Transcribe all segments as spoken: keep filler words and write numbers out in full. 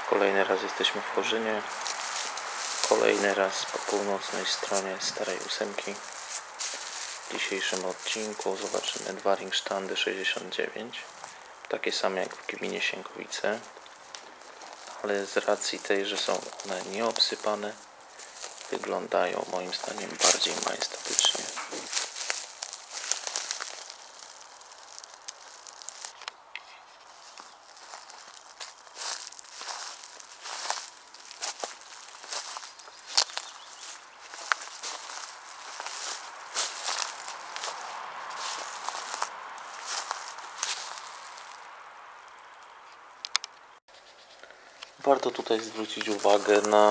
Kolejny raz jesteśmy w Chorzynie. Kolejny raz po północnej stronie Starej Ósemki. W dzisiejszym odcinku zobaczymy dwa ringsztandy sześćdziesiąt dziewięć. Takie same jak w gminie Sienkowice. Ale z racji tej, że są one nieobsypane, wyglądają moim zdaniem bardziej majestatycznie. Warto tutaj zwrócić uwagę na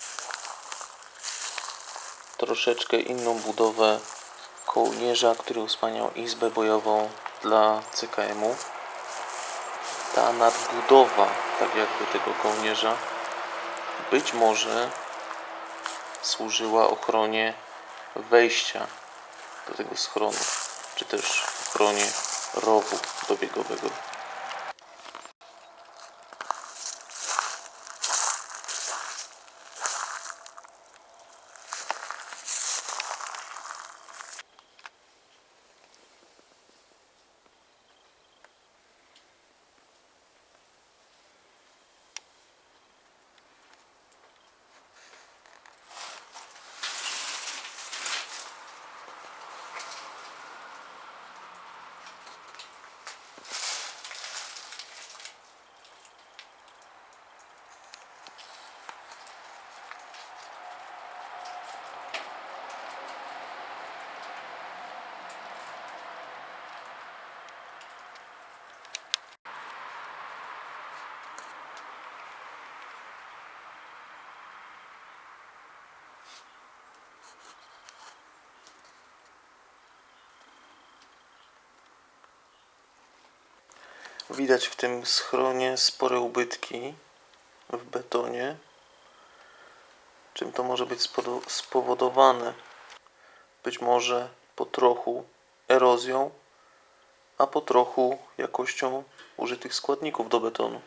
troszeczkę inną budowę kołnierza, który osłaniał izbę bojową dla C K M-u. Ta nadbudowa, tak jakby tego kołnierza, być może służyła ochronie wejścia do tego schronu, czy też ochronie rowu dobiegowego. Widać w tym schronie spore ubytki w betonie. Czym to może być spowodowane? Być może po trochu erozją, a po trochu jakością użytych składników do betonu.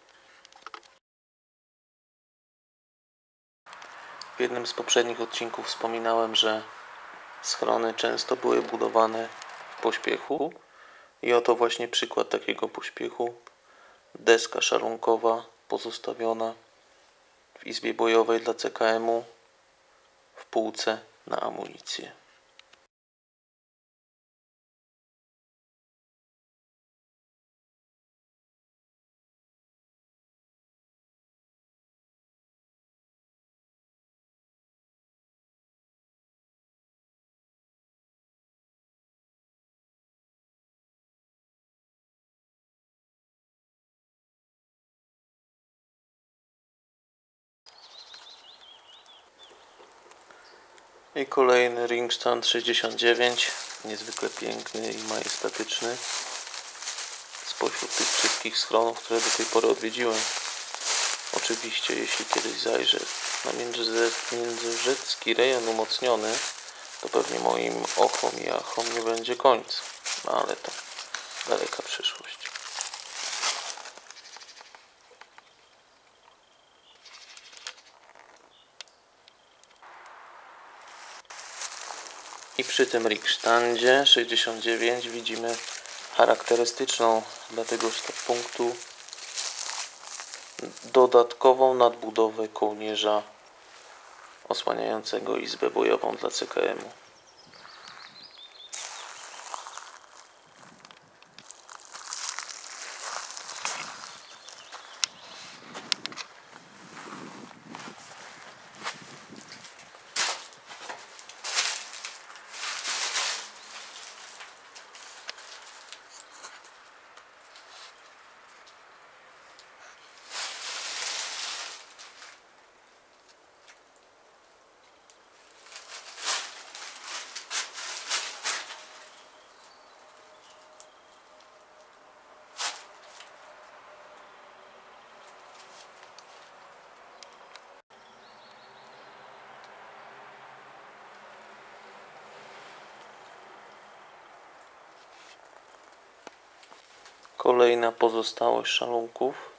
W jednym z poprzednich odcinków wspominałem, że schrony często były budowane w pośpiechu. I oto właśnie przykład takiego pośpiechu. Deska szalunkowa pozostawiona w izbie bojowej dla C K M-u w półce na amunicję. I kolejny ringsztand sześćdziesiąt dziewięć, niezwykle piękny i majestatyczny, spośród tych wszystkich schronów, które do tej pory odwiedziłem. Oczywiście, jeśli kiedyś zajrzę na międzyrzecki rejon umocniony, to pewnie moim ochom i achom nie będzie końca, no ale to daleka przyszłość. I przy tym ringsztandzie sześćdziesiąt dziewięć widzimy charakterystyczną dla tegoż punktu dodatkową nadbudowę kołnierza osłaniającego izbę bojową dla C K M-u. Kolejna pozostałość szalunków.